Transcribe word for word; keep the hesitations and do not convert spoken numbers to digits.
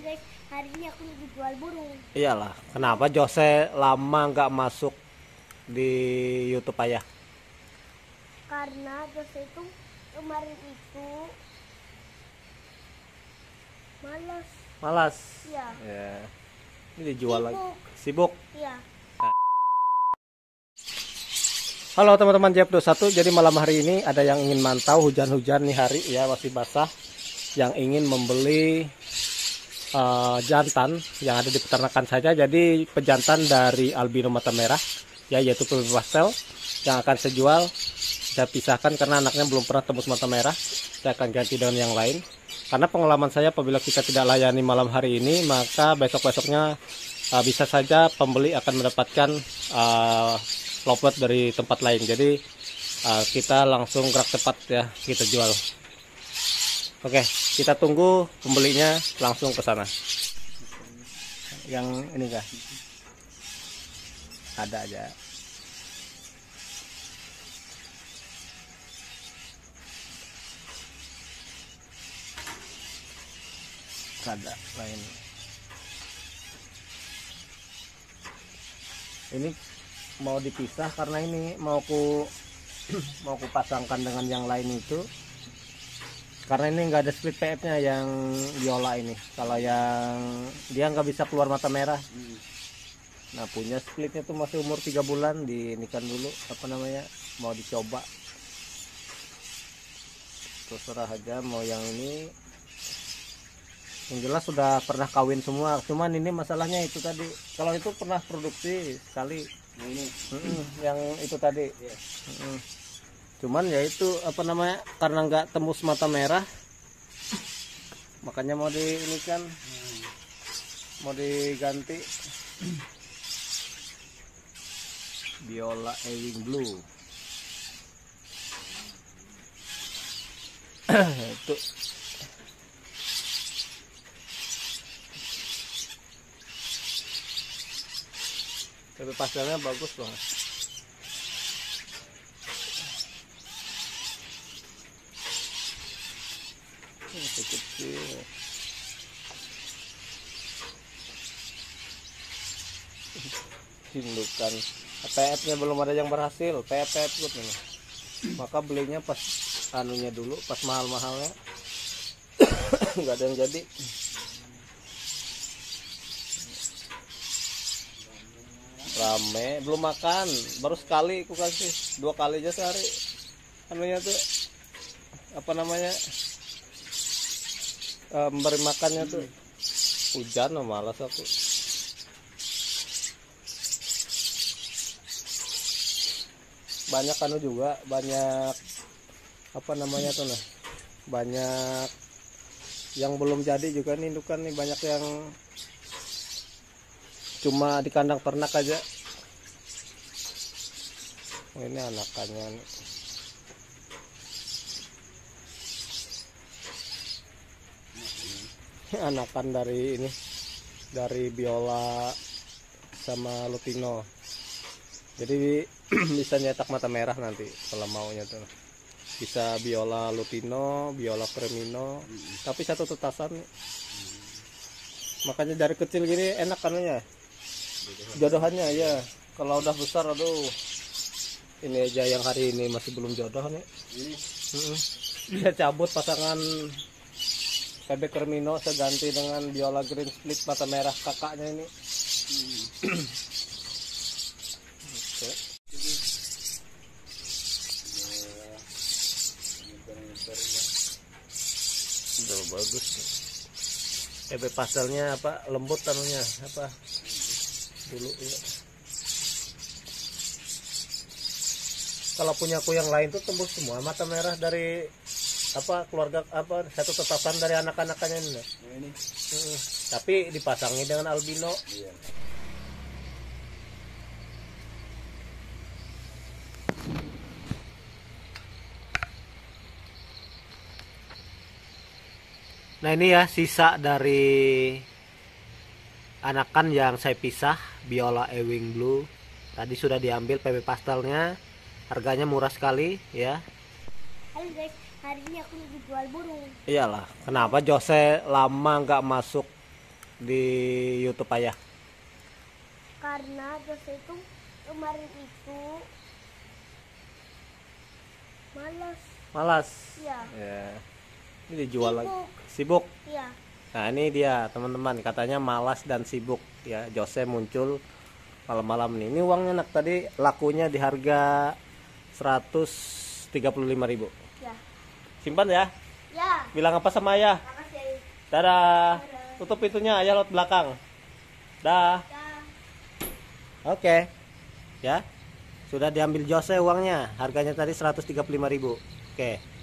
guys, hari ini aku lagi jual burung. Iyalah, kenapa Jose lama nggak masuk di YouTube Ayah? Karena Jose itu kemarin itu malas. Malas. Iya. Ya. Ini dijual Sibuk. lagi. Sibuk. Iya. Halo teman-teman J F dua puluh satu. Jadi malam hari ini ada yang ingin mantau hujan-hujan nih hari ya, masih basah. Yang ingin membeli uh, jantan yang ada di peternakan saja. Jadi pejantan dari albino mata merah ya, yaitu P B pastel yang akan saya jual. Saya pisahkan karena anaknya belum pernah tembus mata merah. Saya akan ganti dengan yang lain. Karena pengalaman saya apabila kita tidak layani malam hari ini, maka besok-besoknya uh, bisa saja pembeli akan mendapatkan uh, lopet dari tempat lain. Jadi uh, kita langsung gerak cepat ya, kita jual. Oke, kita tunggu pembelinya langsung ke sana. Yang ini kah? Ada aja. Ada lain. Ini mau dipisah karena ini mau ku mau ku pasangkan dengan yang lain itu. Karena ini nggak ada split P F nya yang biola ini. Kalau yang dia nggak bisa keluar mata merah. Nah punya splitnya tuh masih umur tiga bulan, diinikan dulu apa namanya, mau dicoba. Terserah aja mau yang ini. Yang jelas sudah pernah kawin semua. Cuman ini masalahnya itu tadi. Kalau itu pernah produksi sekali. Nah ini Mm -mm, yang itu tadi. ya. Mm -mm. Cuman ya itu apa namanya, karena nggak tembus mata merah, makanya mau di ini kan, mau diganti. Biola Ewing Blue. Itu tapi pastelnya bagus banget. Ini kecil. Indukan. P F nya belum ada yang berhasil. P F P F good nih. Maka belinya pas anunya dulu, pas mahal-mahalnya. Nggak ada yang jadi. Rame, belum makan, baru sekali aku kasih, dua kali aja sehari. Anunya tuh apa namanya, e, memberi makannya tuh. Hujan, oh, malas aku. Banyak anu juga, banyak apa namanya tuh nah, banyak yang belum jadi juga nih indukan nih, banyak yang cuma di kandang ternak aja. Oh, ini anakannya nih. Anakan dari ini, dari biola sama lutino. Jadi bisa nyetak mata merah nanti kalau maunya tuh. Bisa biola lutino, biola cremino, tapi satu tetasan. Makanya dari kecil gini enak kanunya. Jodohannya ya. Kalau udah besar, aduh, ini aja yang hari ini masih belum jodoh nih. Dia cabut pasangan P B Cremino, saya ganti dengan biola green split mata merah kakaknya ini. Oke. Udah bagus. P B pastelnya apa, lembut anunya apa dulu ya. Kalau punya aku yang lain tuh tembus semua mata merah dari apa keluarga apa satu tetasan dari anak-anakannya ini. Nah, ini. Hmm, tapi dipasangi dengan albino. Iya. Nah ini ya sisa dari anakan yang saya pisah, biola Ewing Blue. Tadi sudah diambil P B pastelnya, harganya murah sekali ya. Halo guys, hari ini aku lagi jual burung. Iyalah, kenapa Jose lama nggak masuk di YouTube ayah? Karena Jose itu kemarin itu malas. Malas. Iya. Ya. Ini dijual lagi. Sibuk. Sibuk. Iya. Nah ini dia teman-teman, katanya malas dan sibuk ya. Jose muncul malam-malam nih. Ini uangnya nak tadi lakunya di harga seratus tiga puluh lima ribu. Ya. Simpan ya. Ya. Bilang apa sama ayah? Makasih. Dadah. Dadah. Tutup pintunya, ayah lewat belakang. Dah. Ya. Oke. Ya. Sudah diambil Jose uangnya. Harganya tadi seratus tiga puluh lima ribu. Oke.